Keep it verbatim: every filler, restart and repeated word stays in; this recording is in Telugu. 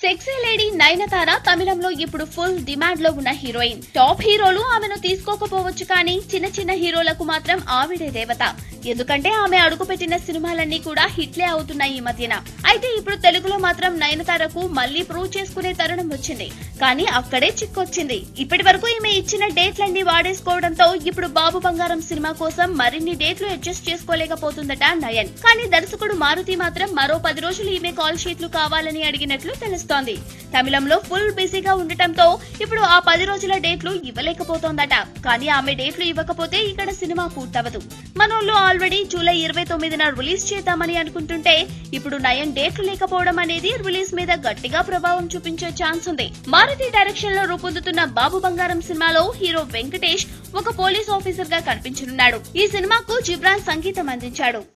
సెక్సీ లేడీ నయనతార తమిళంలో ఇప్పుడు ఫుల్ డిమాండ్ లో ఉన్న హీరోయిన్. టాప్ హీరోలు ఆమెను తీసుకోకపోవచ్చు కానీ చిన్న చిన్న హీరోలకు మాత్రం ఆవిడే దేవత. ఎందుకంటే ఆమె అడుగుపెట్టిన సినిమాలన్నీ కూడా హిట్లే అవుతున్నాయి ఈ మధ్యన. అయితే ఇప్పుడు తెలుగులో మాత్రం నయనతారకు మళ్లీ ప్రూవ్ చేసుకునే తరుణం వచ్చింది. కానీ అక్కడే చిక్కొచ్చింది. ఇప్పటి వరకు ఈమె ఇచ్చిన డేట్లన్నీ వాడేసుకోవడంతో ఇప్పుడు బాబు బంగారం సినిమా కోసం మరిన్ని డేట్లు అడ్జస్ట్ చేసుకోలేకపోతుందట నయన్. కానీ దర్శకుడు మారుతి మాత్రం మరో పది రోజులు ఈమె కాల్ షీట్లు కావాలని అడిగినట్లు తెలుస్తోంది. తమిళంలో ఫుల్ బిజీగా ఉండటంతో ఇప్పుడు ఆ పది రోజుల డేట్లు ఇవ్వలేకపోతోందట. కానీ ఆమె డేట్లు ఇవ్వకపోతే ఇక్కడ సినిమా పూర్తవదు. మనోళ్ళు ఆల్రెడీ జూలై ఇరవై తొమ్మిదిన రిలీజ్ చేద్దామని అనుకుంటుంటే ఇప్పుడు నయన్ డేట్లు లేకపోవడం అనేది రిలీజ్ మీద గట్టిగా ప్రభావం చూపించే ఛాన్స్ ఉంది. మారుతి డైరెక్షన్ లో రూపొందుతున్న బాబు బంగారం సినిమాలో హీరో వెంకటేష్ ఒక పోలీస్ ఆఫీసర్ గా కనిపించనున్నాడు. ఈ సినిమాకు జిబ్రాన్ సంగీతం అందించాడు.